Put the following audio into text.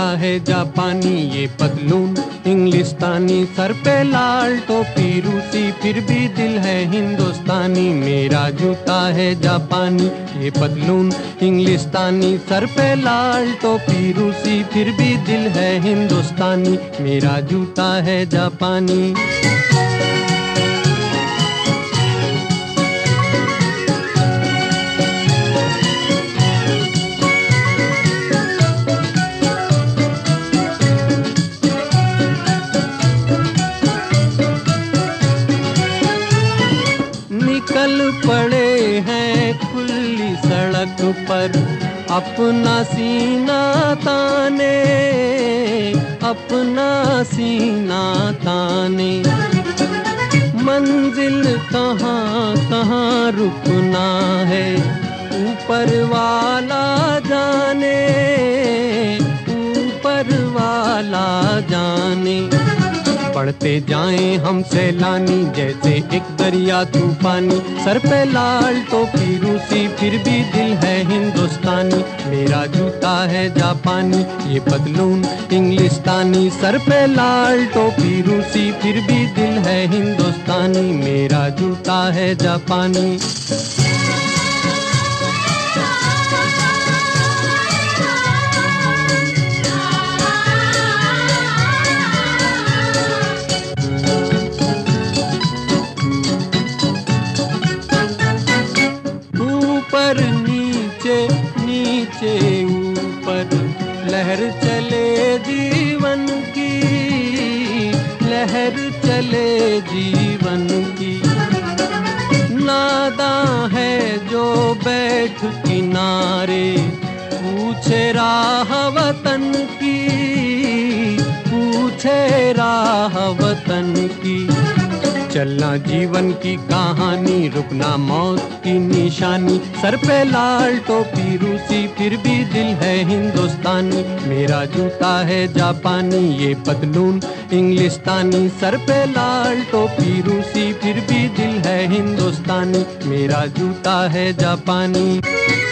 जूता है जापानी, ये पतलून इंग्लिस्तानी, सर पे लाल टोपी रूसी, फिर भी दिल है हिंदुस्तानी। मेरा जूता है जापानी, ये पतलून इंग्लिस्तानी, सर पे लाल टोपी रूसी, फिर भी दिल है हिंदुस्तानी। मेरा जूता है जापानी। निकल पड़े हैं खुली सड़क पर, अपना सीना ताने, अपना सीना ताने। मंजिल कहाँ कहाँ रुकना है, ऊपर वाला जाने, ऊपर वाला जाने। बढ़ते जाएं हम सैलानी, जैसे एक दरिया तूफानी, सर पे लाल टोपी रूसी, फिर भी दिल है हिंदुस्तानी। मेरा जूता है जापानी, ये पतलून इंग्लिस्तानी, सर पे लाल टोपी रूसी, फिर भी दिल है हिंदुस्तानी। मेरा जूता है जापानी। ऊपर नीचे नीचे ऊपर, लहर चले जीवन की, लहर चले जीवन की। नादां है जो बैठ किनारे, पूछे राह वतन की, पूछे राह वतन की। चलना जीवन की कहानी, रुकना मौत की निशानी, सर पे लाल टोपी रूसी, फिर भी दिल है हिंदुस्तानी। मेरा जूता है जापानी, ये पतलून इंग्लिस्तानी, सर पे लाल टोपी रूसी, फिर भी दिल है हिंदुस्तानी। मेरा जूता है जापानी।